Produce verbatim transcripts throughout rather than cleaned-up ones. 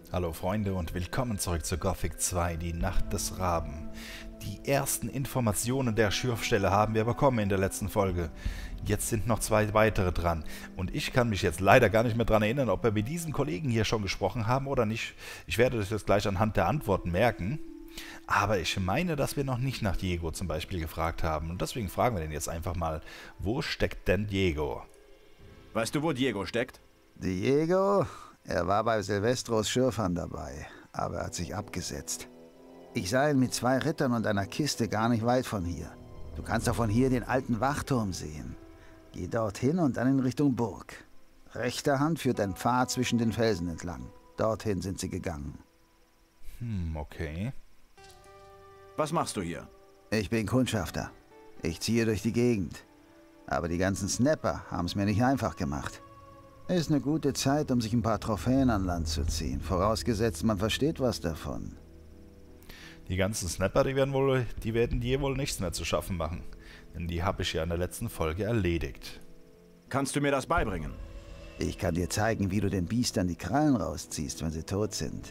Hallo Freunde und willkommen zurück zu Gothic zwei, die Nacht des Raben. Die ersten Informationen der Schürfstelle haben wir bekommen in der letzten Folge. Jetzt sind noch zwei weitere dran. Und ich kann mich jetzt leider gar nicht mehr daran erinnern, ob wir mit diesen Kollegen hier schon gesprochen haben oder nicht. Ich werde das jetzt gleich anhand der Antworten merken. Aber ich meine, dass wir noch nicht nach Diego zum Beispiel gefragt haben. Und deswegen fragen wir den jetzt einfach mal, wo steckt denn Diego? Weißt du, wo Diego steckt? Diego? Er war bei Silvestros Schürfern dabei, aber er hat sich abgesetzt. Ich sah ihn mit zwei Rittern und einer Kiste gar nicht weit von hier. Du kannst doch von hier den alten Wachturm sehen. Geh dorthin und dann in Richtung Burg. Rechter Hand führt ein Pfad zwischen den Felsen entlang. Dorthin sind sie gegangen. Hm, okay. Was machst du hier? Ich bin Kundschafter. Ich ziehe durch die Gegend. Aber die ganzen Snapper haben es mir nicht einfach gemacht. Ist eine gute Zeit, um sich ein paar Trophäen an Land zu ziehen. Vorausgesetzt, man versteht was davon. Die ganzen Snapper, die werden wohl, die werden dir wohl nichts mehr zu schaffen machen. Denn die habe ich ja in der letzten Folge erledigt. Kannst du mir das beibringen? Ich kann dir zeigen, wie du den Biestern die Krallen rausziehst, wenn sie tot sind.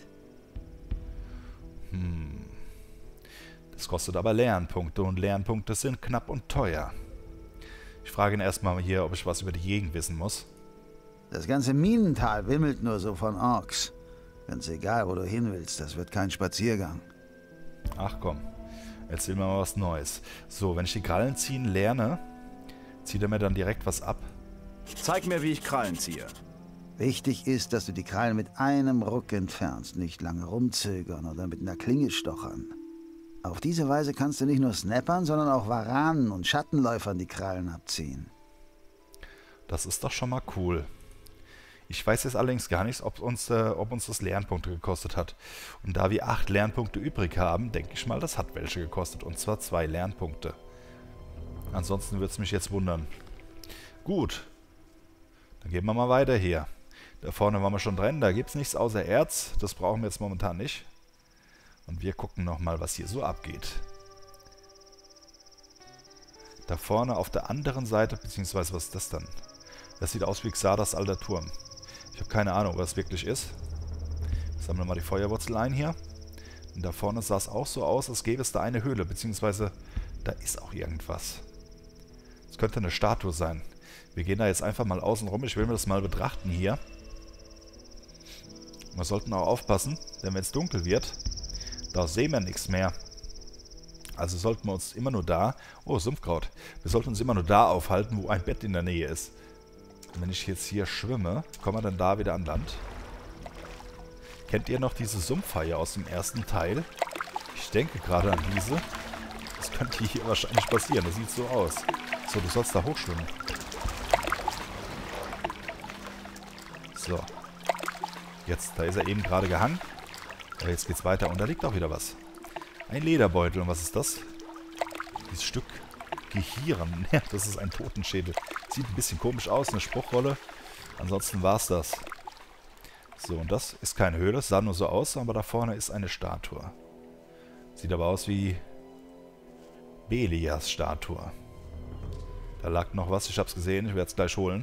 Hm. Das kostet aber Lernpunkte und Lernpunkte sind knapp und teuer. Ich frage ihn erstmal hier, ob ich was über die Gegend wissen muss. Das ganze Minental wimmelt nur so von Orks. Ganz egal, wo du hin willst, das wird kein Spaziergang. Ach komm, erzähl mir mal was Neues. So, wenn ich die Krallen ziehen lerne, zieht er mir dann direkt was ab? Zeig mir, wie ich Krallen ziehe. Wichtig ist, dass du die Krallen mit einem Ruck entfernst, nicht lange rumzögern oder mit einer Klinge stochern. Auf diese Weise kannst du nicht nur Snappern, sondern auch Varanen und Schattenläufern die Krallen abziehen. Das ist doch schon mal cool. Ich weiß jetzt allerdings gar nicht, ob uns, äh, ob uns das Lernpunkte gekostet hat. Und da wir acht Lernpunkte übrig haben, denke ich mal, das hat welche gekostet. Und zwar zwei Lernpunkte. Ansonsten würde es mich jetzt wundern. Gut. Dann gehen wir mal weiter hier. Da vorne waren wir schon drin. Da gibt es nichts außer Erz. Das brauchen wir jetzt momentan nicht. Und wir gucken nochmal, was hier so abgeht. Da vorne auf der anderen Seite, beziehungsweise was ist das dann? Das sieht aus wie Xardas alter Turm. Ich habe keine Ahnung, was es wirklich ist. Sammeln wir mal die Feuerwurzel ein hier. Und da vorne sah es auch so aus, als gäbe es da eine Höhle, beziehungsweise da ist auch irgendwas. Es könnte eine Statue sein. Wir gehen da jetzt einfach mal außen rum. Ich will mir das mal betrachten hier. Wir sollten auch aufpassen, denn wenn es dunkel wird, da sehen wir nichts mehr. Also sollten wir uns immer nur da... Oh, Sumpfkraut. Wir sollten uns immer nur da aufhalten, wo ein Bett in der Nähe ist. Wenn ich jetzt hier schwimme, kommen wir dann da wieder an Land? Kennt ihr noch diese Sumpfhaie aus dem ersten Teil? Ich denke gerade an diese. Das könnte hier wahrscheinlich passieren. Das sieht so aus. So, du sollst da hochschwimmen. So. Jetzt, da ist er eben gerade gehangen. Aber jetzt geht's weiter. Und da liegt auch wieder was. Ein Lederbeutel. Und was ist das? Dieses Stück Gehirn. Ja, das ist ein Totenschädel. Sieht ein bisschen komisch aus, eine Spruchrolle. Ansonsten war es das. So, und das ist keine Höhle, es sah nur so aus, aber da vorne ist eine Statue. Sieht aber aus wie Belias Statue. Da lag noch was, ich habe es gesehen, ich werde es gleich holen.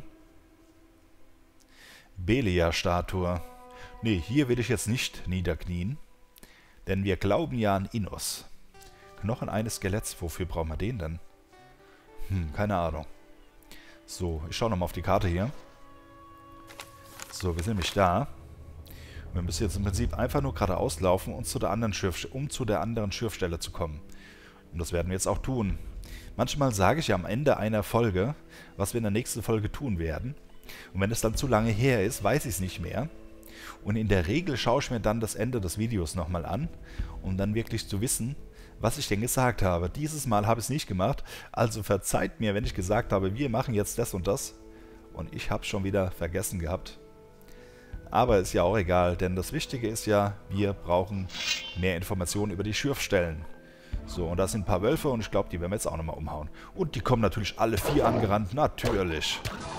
Belias Statue. Nee, hier will ich jetzt nicht niederknien, denn wir glauben ja an Innos. Knochen eines Skeletts, wofür brauchen wir den denn? Hm, keine Ahnung. So, ich schaue nochmal auf die Karte hier. So, wir sind nämlich da. Wir müssen jetzt im Prinzip einfach nur geradeaus laufen, um zu der anderen Schürf- um zu der anderen Schürfstelle zu kommen. Und das werden wir jetzt auch tun. Manchmal sage ich ja am Ende einer Folge, was wir in der nächsten Folge tun werden. Und wenn es dann zu lange her ist, weiß ich es nicht mehr. Und in der Regel schaue ich mir dann das Ende des Videos nochmal an, um dann wirklich zu wissen, was ich denn gesagt habe. Dieses Mal habe ich es nicht gemacht, also verzeiht mir, wenn ich gesagt habe, wir machen jetzt das und das. Und ich habe es schon wieder vergessen gehabt. Aber ist ja auch egal, denn das Wichtige ist ja, wir brauchen mehr Informationen über die Schürfstellen. So, und da sind ein paar Wölfe und ich glaube, die werden wir jetzt auch nochmal umhauen. Und die kommen natürlich alle vier angerannt, natürlich.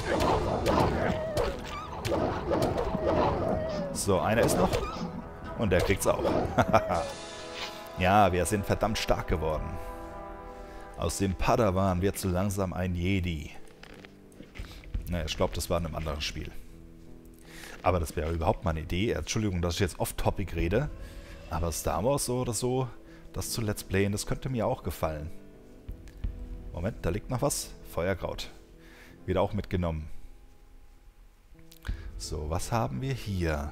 So, einer ist noch. Und der kriegt's auch. Ja, wir sind verdammt stark geworden. Aus dem Padawan wird so langsam ein Jedi. Naja, ich glaube, das war in einem anderen Spiel. Aber das wäre überhaupt mal eine Idee. Entschuldigung, dass ich jetzt off-topic rede. Aber Star Wars so oder so, das zu Let's Playen, das könnte mir auch gefallen. Moment, da liegt noch was. Feuerkraut. Wieder auch mitgenommen. So, was haben wir hier?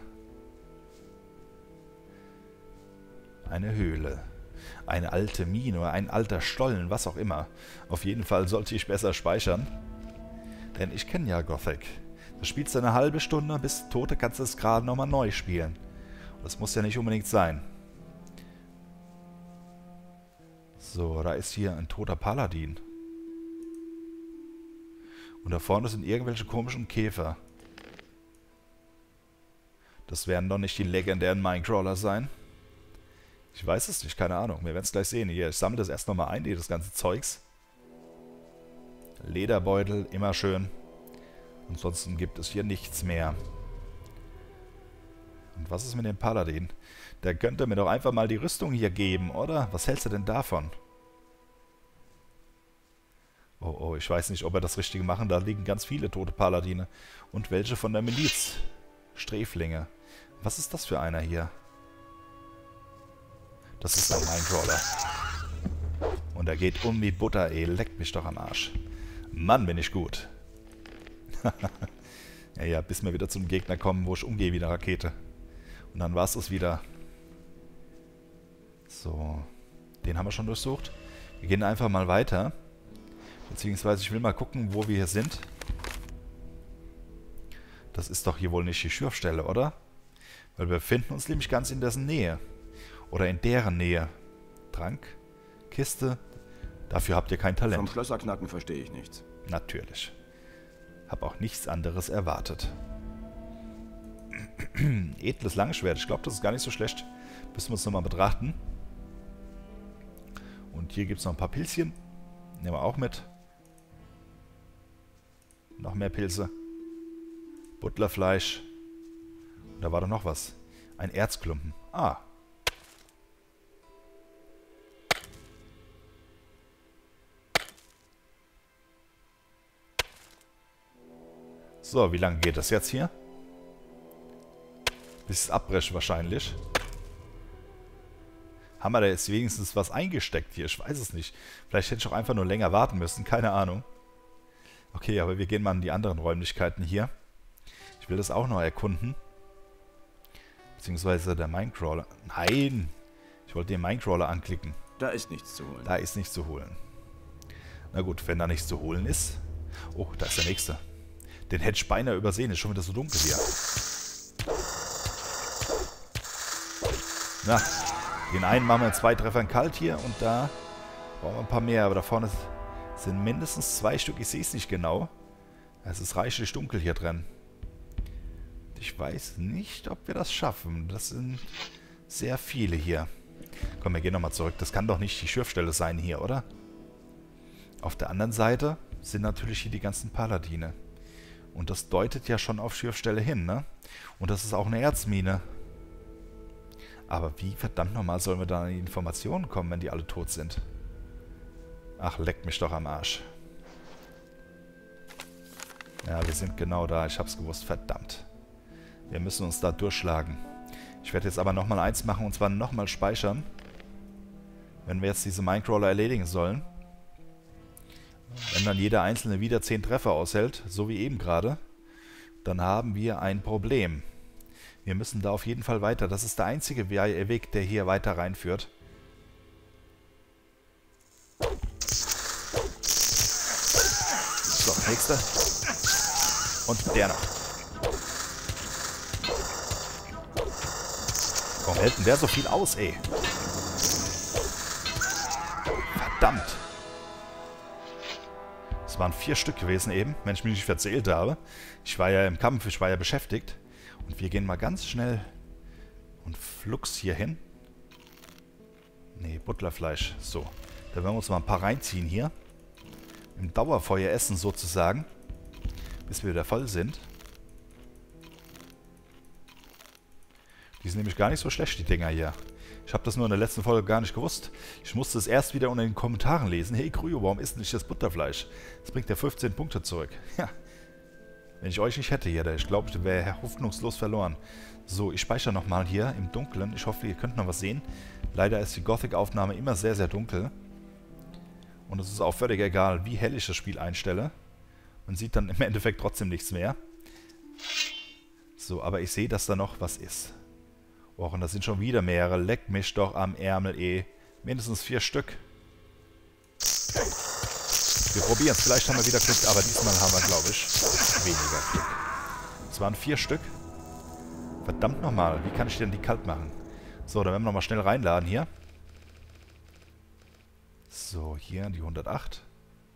Eine Höhle. Eine alte Mine oder ein alter Stollen, was auch immer. Auf jeden Fall sollte ich besser speichern. Denn ich kenne ja Gothic. Da spielst du eine halbe Stunde, bis Tote kannst du es gerade nochmal neu spielen. Das muss ja nicht unbedingt sein. So, da ist hier ein toter Paladin. Und da vorne sind irgendwelche komischen Käfer. Das werden doch nicht die legendären Minecrawler sein. Ich weiß es nicht, keine Ahnung. Wir werden es gleich sehen. Hier, ich sammle das erst nochmal ein, das ganze Zeugs. Lederbeutel, immer schön. Ansonsten gibt es hier nichts mehr. Und was ist mit dem Paladin? Der könnte mir doch einfach mal die Rüstung hier geben, oder? Was hältst du denn davon? Oh, oh, ich weiß nicht, ob wir das Richtige machen. Da liegen ganz viele tote Paladine. Und welche von der Miliz. Sträflinge. Was ist das für einer hier? Das ist ein Minecrawler. Und er geht um wie Butter, ey. Leckt mich doch am Arsch. Mann, bin ich gut. ja, ja, bis wir wieder zum Gegner kommen, wo ich umgehe wie eine Rakete. Und dann war es das wieder. So. Den haben wir schon durchsucht. Wir gehen einfach mal weiter. Beziehungsweise ich will mal gucken, wo wir hier sind. Das ist doch hier wohl nicht die Schürfstelle, oder? Weil wir befinden uns nämlich ganz in dessen Nähe. Oder in deren Nähe. Trank, Kiste. Dafür habt ihr kein Talent. Vom Schlösserknacken verstehe ich nichts. Natürlich. Hab auch nichts anderes erwartet. Edles Langschwert. Ich glaube, das ist gar nicht so schlecht. Müssen wir uns nochmal betrachten. Und hier gibt es noch ein paar Pilzchen. Nehmen wir auch mit. Noch mehr Pilze. Butlerfleisch. Und da war doch noch was. Ein Erzklumpen. Ah. So, wie lange geht das jetzt hier? Bis es abbrechen wahrscheinlich. Haben wir da jetzt wenigstens was eingesteckt hier? Ich weiß es nicht. Vielleicht hätte ich auch einfach nur länger warten müssen. Keine Ahnung. Okay, aber wir gehen mal in die anderen Räumlichkeiten hier. Ich will das auch noch erkunden. Beziehungsweise der Minecrawler. Nein! Ich wollte den Minecrawler anklicken. Da ist nichts zu holen. Da ist nichts zu holen. Na gut, wenn da nichts zu holen ist. Oh, da ist der nächste. Den hätte ich beinahe übersehen. Ist schon wieder so dunkel hier. Na, den einen machen wir in zwei Treffern kalt hier. Und da brauchen wir ein paar mehr. Aber da vorne sind mindestens zwei Stück. Ich sehe es nicht genau. Es ist reichlich dunkel hier drin. Ich weiß nicht, ob wir das schaffen. Das sind sehr viele hier. Komm, wir gehen nochmal zurück. Das kann doch nicht die Schürfstelle sein hier, oder? Auf der anderen Seite sind natürlich hier die ganzen Paladine. Und das deutet ja schon auf Schürfstelle hin, ne? Und das ist auch eine Erzmine. Aber wie verdammt nochmal sollen wir da an die Informationen kommen, wenn die alle tot sind? Ach, leckt mich doch am Arsch. Ja, wir sind genau da. Ich hab's gewusst. Verdammt. Wir müssen uns da durchschlagen. Ich werde jetzt aber nochmal eins machen, und zwar nochmal speichern. Wenn wir jetzt diese Minecrawler erledigen sollen. Wenn dann jeder einzelne wieder zehn Treffer aushält, so wie eben gerade, dann haben wir ein Problem. Wir müssen da auf jeden Fall weiter. Das ist der einzige Weg, der hier weiter reinführt. So, nächster. Und der noch. Warum hält denn der so viel aus, ey? Verdammt. Es waren vier Stück gewesen eben, wenn ich mich nicht verzählt habe. Ich war ja im Kampf, ich war ja beschäftigt. Und wir gehen mal ganz schnell und flugs hier hin. Nee, Butlerfleisch. So, da werden wir uns mal ein paar reinziehen hier. Im Dauerfeuer essen sozusagen. Bis wir wieder voll sind. Die sind nämlich gar nicht so schlecht, die Dinger hier. Ich habe das nur in der letzten Folge gar nicht gewusst. Ich musste es erst wieder unter den Kommentaren lesen. Hey Kryo, warum isst nicht das Butterfleisch? Das bringt ja fünfzehn Punkte zurück. Ja. Wenn ich euch nicht hätte hier, ich glaube, ich wäre hoffnungslos verloren. So, ich speichere nochmal hier im Dunkeln. Ich hoffe, ihr könnt noch was sehen. Leider ist die Gothic-Aufnahme immer sehr, sehr dunkel. Und es ist auch völlig egal, wie hell ich das Spiel einstelle. Man sieht dann im Endeffekt trotzdem nichts mehr. So, aber ich sehe, dass da noch was ist. Och, und das sind schon wieder mehrere. Leck mich doch am Ärmel, eh. Mindestens vier Stück. Wir probieren es. Vielleicht haben wir wieder Glück, aber diesmal haben wir, glaube ich, weniger Glück. Es waren vier Stück. Verdammt nochmal, wie kann ich denn die kalt machen? So, dann werden wir nochmal schnell reinladen hier. So, hier die hundertacht.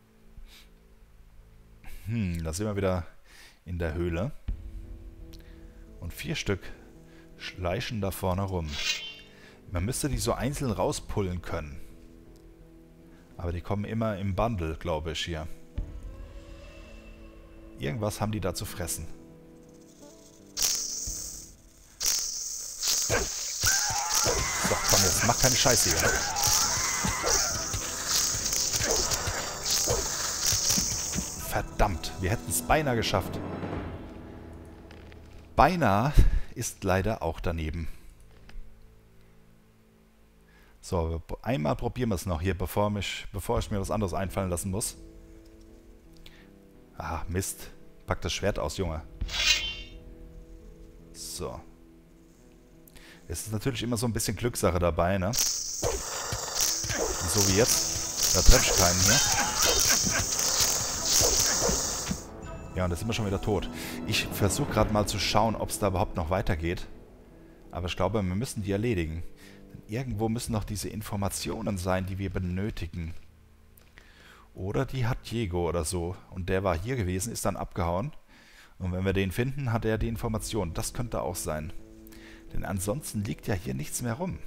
Hm, da sind wir wieder in der Höhle. Und vier Stück schleichen da vorne rum. Man müsste die so einzeln rauspullen können. Aber die kommen immer im Bundle, glaube ich, hier. Irgendwas haben die da zu fressen. So, komm jetzt, mach keine Scheiße hier. Verdammt, wir hätten es beinahe geschafft. Beinahe ist leider auch daneben. So, einmal probieren wir es noch hier, bevor, mich, bevor ich mir was anderes einfallen lassen muss. Ah, Mist. Pack das Schwert aus, Junge. So. Es ist natürlich immer so ein bisschen Glückssache dabei, ne? Und so wie jetzt. Da treffe ich keinen hier. Ja, und da sind wir schon wieder tot. Ich versuche gerade mal zu schauen, ob es da überhaupt noch weitergeht. Aber ich glaube, wir müssen die erledigen. Denn irgendwo müssen noch diese Informationen sein, die wir benötigen. Oder die hat Diego oder so. Und der war hier gewesen, ist dann abgehauen. Und wenn wir den finden, hat er die Informationen. Das könnte auch sein. Denn ansonsten liegt ja hier nichts mehr rum.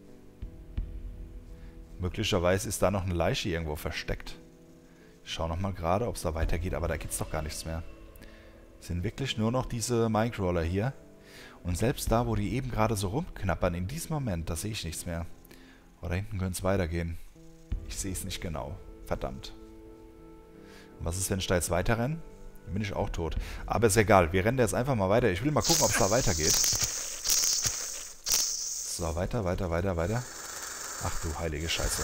Möglicherweise ist da noch eine Leiche irgendwo versteckt. Ich schaue nochmal gerade, ob es da weitergeht, aber da gibt es doch gar nichts mehr. Es sind wirklich nur noch diese Minecrawler hier. Und selbst da, wo die eben gerade so rumknappern, in diesem Moment, da sehe ich nichts mehr. Oder hinten könnte es weitergehen. Ich sehe es nicht genau. Verdammt. Und was ist, wenn ich da jetzt weiter renne? Dann bin ich auch tot. Aber ist egal, wir rennen da jetzt einfach mal weiter. Ich will mal gucken, ob es da weitergeht. So, weiter, weiter, weiter, weiter. Ach du heilige Scheiße.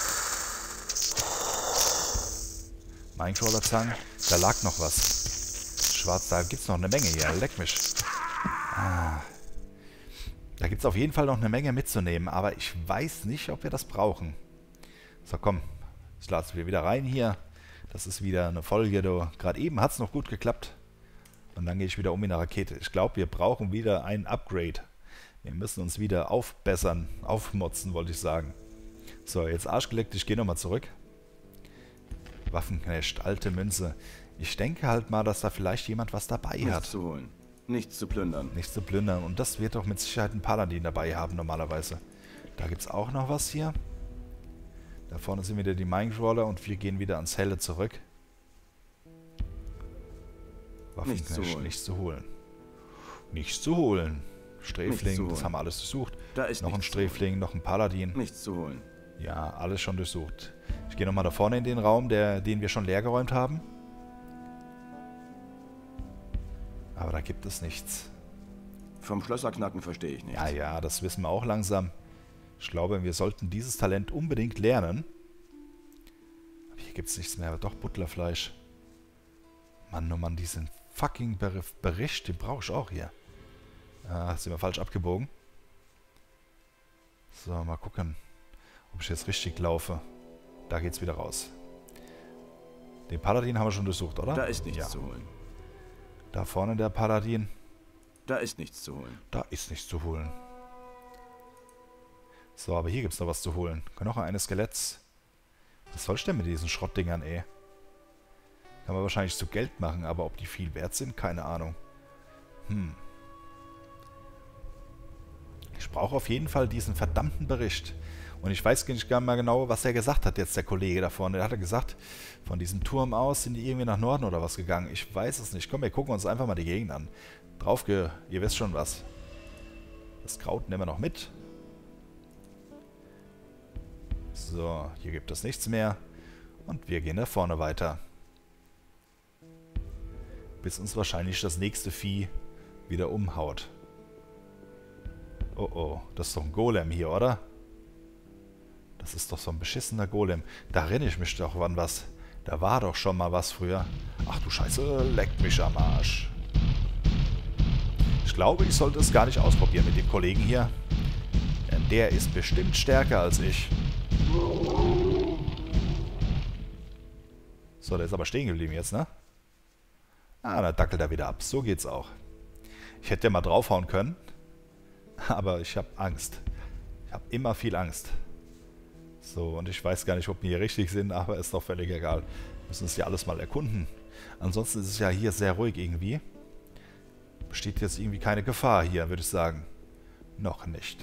Minecrawler-Zangen. Da lag noch was. Schwarz, da gibt es noch eine Menge hier. Leck mich. Ah. Da gibt es auf jeden Fall noch eine Menge mitzunehmen, aber ich weiß nicht, ob wir das brauchen. So, komm. Ich lade es wieder rein hier. Das ist wieder eine Folge. Gerade eben hat es noch gut geklappt. Und dann gehe ich wieder um wie eine Rakete. Ich glaube, wir brauchen wieder ein Upgrade. Wir müssen uns wieder aufbessern, aufmotzen, wollte ich sagen. So, jetzt arschgeleckt, ich gehe nochmal zurück. Waffenknecht, alte Münze. Ich denke halt mal, dass da vielleicht jemand was dabei Nichts hat. zu holen. Nichts zu plündern. Nichts zu plündern. Und das wird doch mit Sicherheit ein Paladin dabei haben, normalerweise. Da gibt es auch noch was hier. Da vorne sind wieder die Minecrawler und wir gehen wieder ans Helle zurück. Nichts zu Waffenknecht, holen. nichts zu holen. Nichts zu holen. Sträfling, zu das holen. haben wir alles durchsucht. Da ist Noch ein nichts zu holen. Sträfling, noch ein Paladin. Nichts zu holen. Ja, alles schon durchsucht. Ich gehe nochmal da vorne in den Raum, der, den wir schon leergeräumt haben. Aber da gibt es nichts. Vom Schlösserknacken verstehe ich nichts. Ja, ja, das wissen wir auch langsam. Ich glaube, wir sollten dieses Talent unbedingt lernen. Aber hier gibt es nichts mehr. Aber doch Butlerfleisch. Mann, oh Mann, diesen fucking Ber Bericht, den brauche ich auch hier. Ah, sind wir falsch abgebogen. So, mal gucken, ob ich jetzt richtig laufe. Da geht's wieder raus. Den Paladin haben wir schon durchsucht, oder? Da ist nichts Ja. zu holen. Da vorne der Paladin. Da ist nichts zu holen. Da ist nichts zu holen. So, aber hier gibt es noch was zu holen. Knochen eines Skeletts. Was soll ich denn mit diesen Schrottdingern, ey? Kann man wahrscheinlich zu Geld machen, aber ob die viel wert sind, keine Ahnung. Hm. Ich brauche auf jeden Fall diesen verdammten Bericht. Und ich weiß nicht gar mal genau, was er gesagt hat, jetzt der Kollege da vorne. Der hatte gesagt, von diesem Turm aus sind die irgendwie nach Norden oder was gegangen. Ich weiß es nicht. Komm, wir gucken uns einfach mal die Gegend an. Draufge... Ihr wisst schon was. Das Kraut nehmen wir noch mit. So, hier gibt es nichts mehr. Und wir gehen da vorne weiter. Bis uns wahrscheinlich das nächste Vieh wieder umhaut. Oh oh, das ist doch ein Golem hier, oder? Das ist doch so ein beschissener Golem. Da erinnere ich mich doch an was. Da war doch schon mal was früher. Ach du Scheiße, leckt mich am Arsch. Ich glaube, ich sollte es gar nicht ausprobieren mit dem Kollegen hier. Denn der ist bestimmt stärker als ich. So, der ist aber stehen geblieben jetzt, ne? Ah, da dackelt er wieder ab. So geht's auch. Ich hätte ja mal draufhauen können. Aber ich habe Angst. Ich habe immer viel Angst. So, und ich weiß gar nicht, ob wir hier richtig sind, aber ist doch völlig egal. Wir müssen es ja alles mal erkunden. Ansonsten ist es ja hier sehr ruhig irgendwie. Besteht jetzt irgendwie keine Gefahr hier, würde ich sagen. Noch nicht.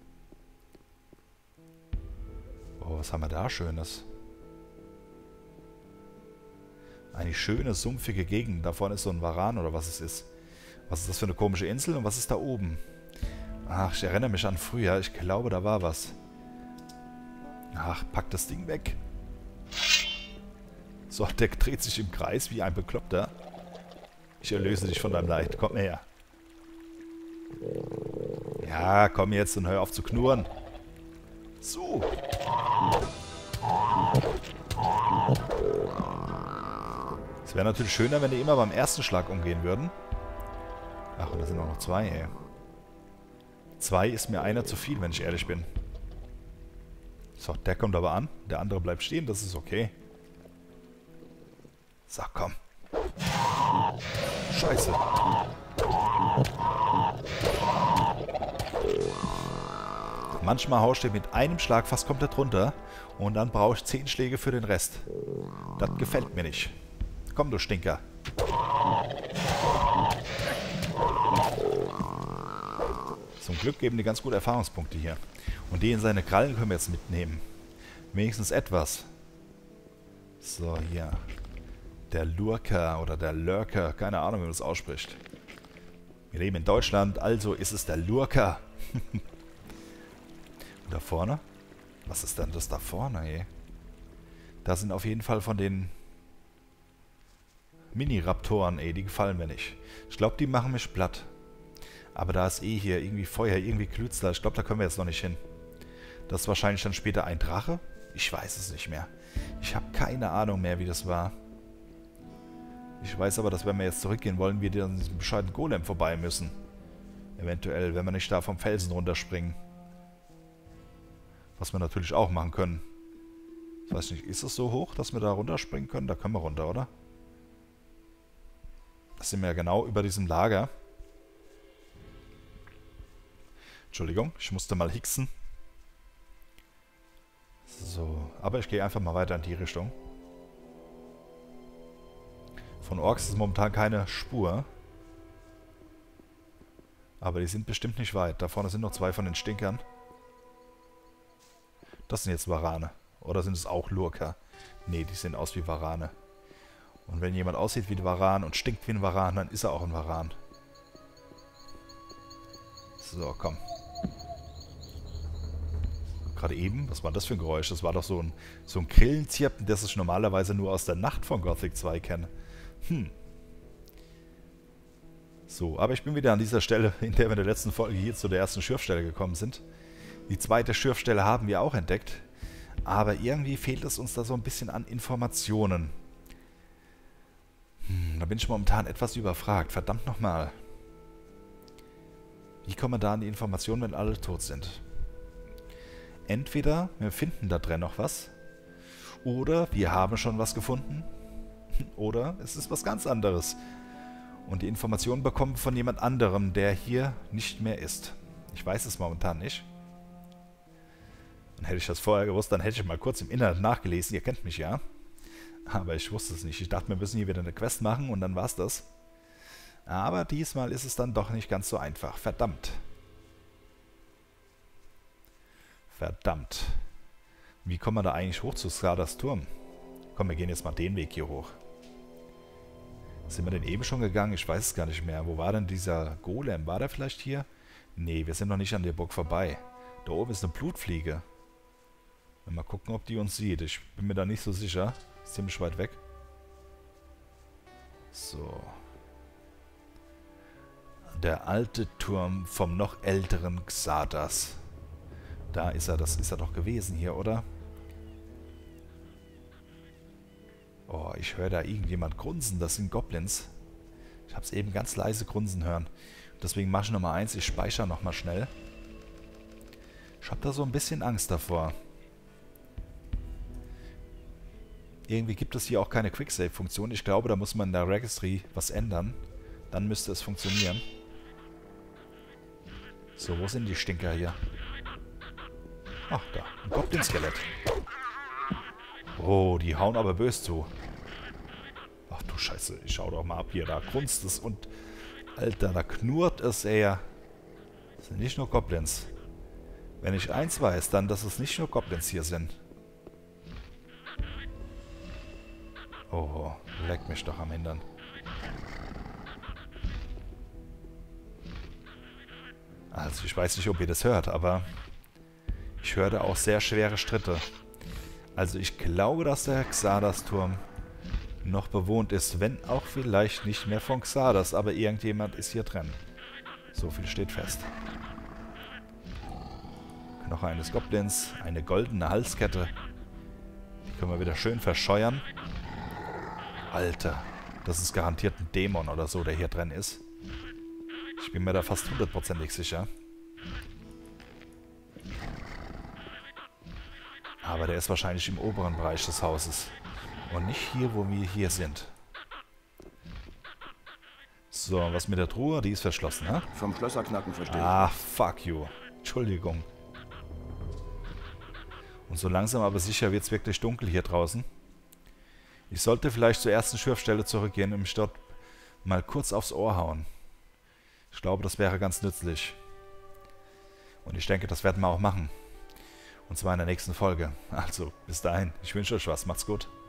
Oh, was haben wir da Schönes? Eine schöne, sumpfige Gegend. Da vorne ist so ein Varan oder was es ist. Was ist das für eine komische Insel und was ist da oben? Ach, ich erinnere mich an früher. Ich glaube, da war was. Ach, pack das Ding weg. So, der dreht sich im Kreis wie ein Bekloppter. Ich erlöse dich von deinem Leid. Komm her. Ja, komm jetzt und hör auf zu knurren. So. Es wäre natürlich schöner, wenn die immer beim ersten Schlag umgehen würden. Ach, und da sind auch noch zwei, ey. Zwei ist mir einer zu viel, wenn ich ehrlich bin. So, der kommt aber an. Der andere bleibt stehen, das ist okay. So, komm. Scheiße. Manchmal haust du mit einem Schlag fast komplett runter und dann brauche ich zehn Schläge für den Rest. Das gefällt mir nicht. Komm, du Stinker. Zum Glück geben die ganz gute Erfahrungspunkte hier. Und die in seine Krallen können wir jetzt mitnehmen. Wenigstens etwas. So, hier. Der Lurker oder der Lurker. Keine Ahnung, wie man das ausspricht. Wir leben in Deutschland, also ist es der Lurker. Und da vorne? Was ist denn das da vorne, ey? Da sind auf jeden Fall von den Mini-Raptoren, ey. Die gefallen mir nicht. Ich glaube, die machen mich platt. Aber da ist eh hier irgendwie Feuer, irgendwie glüht's da. Ich glaube, da können wir jetzt noch nicht hin. Das ist wahrscheinlich dann später ein Drache? Ich weiß es nicht mehr. Ich habe keine Ahnung mehr, wie das war. Ich weiß aber, dass wenn wir jetzt zurückgehen wollen, wir an diesem bescheidenen Golem vorbei müssen. Eventuell, wenn wir nicht da vom Felsen runterspringen. Was wir natürlich auch machen können. Ich weiß nicht, ist es so hoch, dass wir da runterspringen können? Da können wir runter, oder? Das sind wir ja genau über diesem Lager. Entschuldigung, ich musste mal hicksen. So, aber ich gehe einfach mal weiter in die Richtung. Von Orks ist momentan keine Spur. Aber die sind bestimmt nicht weit. Da vorne sind noch zwei von den Stinkern. Das sind jetzt Varane. Oder sind es auch Lurker? Ne, die sehen aus wie Varane. Und wenn jemand aussieht wie ein Varan und stinkt wie ein Varan, dann ist er auch ein Varan. So, komm. Gerade eben, was war das für ein Geräusch? Das war doch so ein, so ein Grillenzirpen, das ich normalerweise nur aus der Nacht von Gothic zwei kenne. Hm. So, aber ich bin wieder an dieser Stelle, in der wir in der letzten Folge hier zu der ersten Schürfstelle gekommen sind. Die zweite Schürfstelle haben wir auch entdeckt. Aber irgendwie fehlt es uns da so ein bisschen an Informationen. Hm, da bin ich momentan etwas überfragt. Verdammt nochmal. Wie kommen wir da an die Informationen, wenn alle tot sind? Entweder wir finden da drin noch was. Oder wir haben schon was gefunden. Oder es ist was ganz anderes. Und die Informationen bekommen von jemand anderem, der hier nicht mehr ist. Ich weiß es momentan nicht. Dann hätte ich das vorher gewusst, dann hätte ich mal kurz im Internet nachgelesen. Ihr kennt mich ja. Aber ich wusste es nicht. Ich dachte, wir müssen hier wieder eine Quest machen und dann war's das. Aber diesmal ist es dann doch nicht ganz so einfach. Verdammt. Verdammt. Wie kommen wir da eigentlich hoch zu Skadas Turm? Komm, wir gehen jetzt mal den Weg hier hoch. Sind wir denn eben schon gegangen? Ich weiß es gar nicht mehr. Wo war denn dieser Golem? War der vielleicht hier? Nee, wir sind noch nicht an der Burg vorbei. Da oben ist eine Blutfliege. Mal gucken, ob die uns sieht. Ich bin mir da nicht so sicher. Ist ziemlich weit weg. So. Der alte Turm vom noch älteren Xardas. Da ist er, das ist er doch gewesen hier, oder? Oh, ich höre da irgendjemand grunzen. Das sind Goblins. Ich habe es eben ganz leise grunzen hören. Deswegen mache ich Nummer eins. Ich speichere nochmal schnell. Ich habe da so ein bisschen Angst davor. Irgendwie gibt es hier auch keine Quicksave-Funktion. Ich glaube, da muss man in der Registry was ändern. Dann müsste es funktionieren. So, wo sind die Stinker hier? Ach, da. Ein Goblin-Skelett. Oh, die hauen aber böse zu. Ach du Scheiße, ich schau doch mal ab hier. Da grunzt es und... Alter, da knurrt es eher. Das sind nicht nur Goblins. Wenn ich eins weiß, dann, dass es nicht nur Goblins hier sind. Oh, leck mich doch am Hintern. Also, ich weiß nicht, ob ihr das hört, aber... Ich höre da auch sehr schwere Schritte. Also, ich glaube, dass der Xardas-Turm noch bewohnt ist, wenn auch vielleicht nicht mehr von Xardas, aber irgendjemand ist hier drin. So viel steht fest. Noch eines Goblins, eine goldene Halskette. Die können wir wieder schön verscheuern. Alter, das ist garantiert ein Dämon oder so, der hier drin ist. Ich bin mir da fast hundertprozentig sicher. Aber der ist wahrscheinlich im oberen Bereich des Hauses. Und nicht hier, wo wir hier sind. So, was mit der Truhe? Die ist verschlossen, ne? Vom Schlösserknacken verstehe ich. Ah, fuck you. Entschuldigung. Und so langsam aber sicher wird es wirklich dunkel hier draußen. Ich sollte vielleicht zur ersten Schürfstelle zurückgehen und mich dort mal kurz aufs Ohr hauen. Ich glaube, das wäre ganz nützlich. Und ich denke, das werden wir auch machen. Und zwar in der nächsten Folge. Also, bis dahin. Ich wünsche euch was. Macht's gut.